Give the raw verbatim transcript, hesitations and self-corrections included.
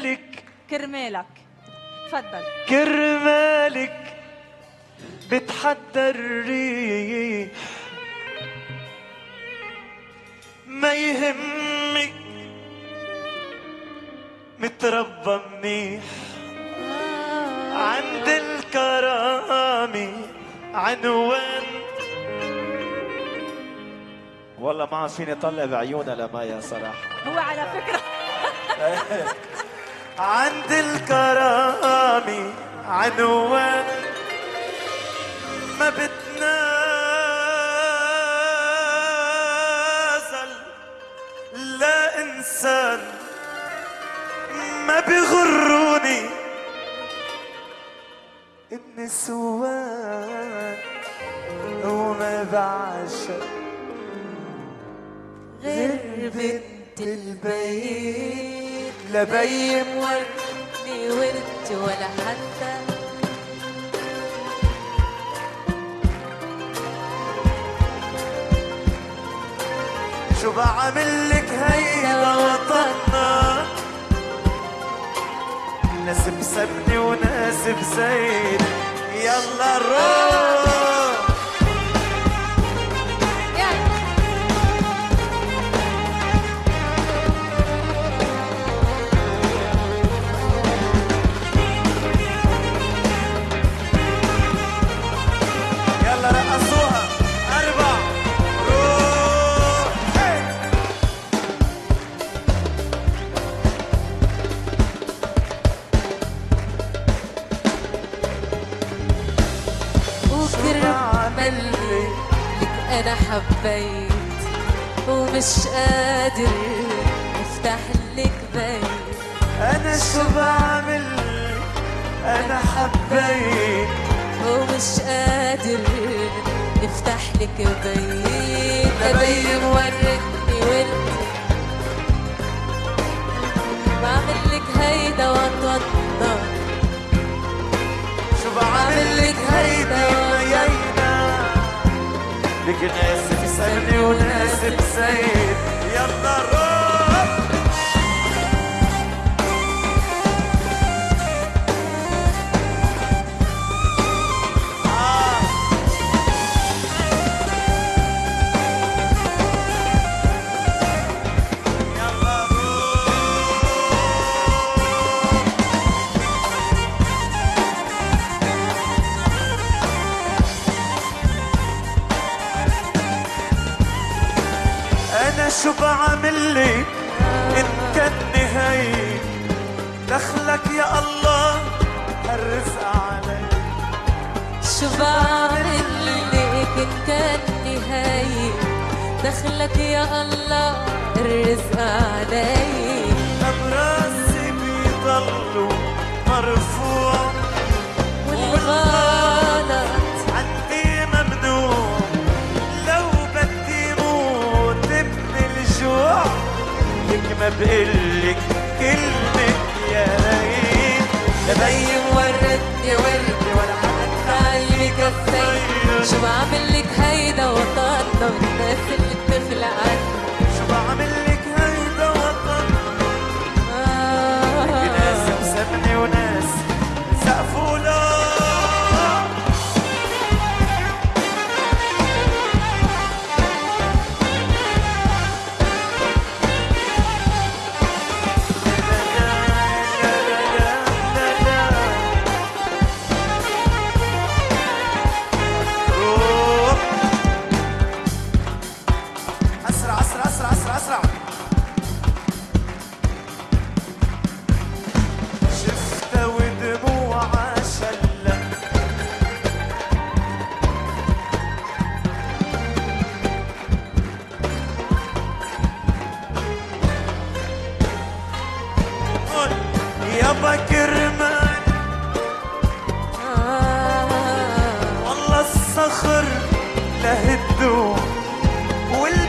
كرمالك كرمالك. تفضل. كرمالك بتحدى الريح، ما يهمك متربى منيح، عند الكرامة عنوان. والله ما فيني طلع بعيونها لمايا صراحة. هو على فكرة عند الكرامة عنوان، ما بتنازل لا إنسان، ما بيغروني النسوان، وما بعشق غير بنت البيت، لا بي مورني ورد ولا حتى شو بعملك هيدا وطننا، ناس بسبني وناس بزيد، يلا روح يلا رقصوها أربع روح. وكرمالي لك أنا حبيت، ومش قادر أفتح لك بيت. أنا شو بعمل أنا حبيت، ومش قادر افتح لك بيت. لبي موردني ورد، بعمل لك هيدا وطننا، شو بعمل لك هيدا ويانا، لك ناس بسبني وناس بزيد، يلا روح. شو بعملك إن كان نهاية، دخلك يا الله الرزق علي. شو بعملك إن كان نهاية، دخلك يا الله الرزق علي. أم راسي بيضلوا مرفوع، والغلط عندي ممنوع، لو بدي موت من الجوع، لك ما بقلك كلمة يا ريت. لبي موردني ورد ولا حتى اللي كفيت. شو بعملك هيدا وطننا، والناس اللي بتخلق عنا. شو بعملك هيدا وطننا، لك ناس مسبني وناس سقفوا له. شفتها ودموعها شلة، قول يابا كرمان، والله الصخر لهدوه،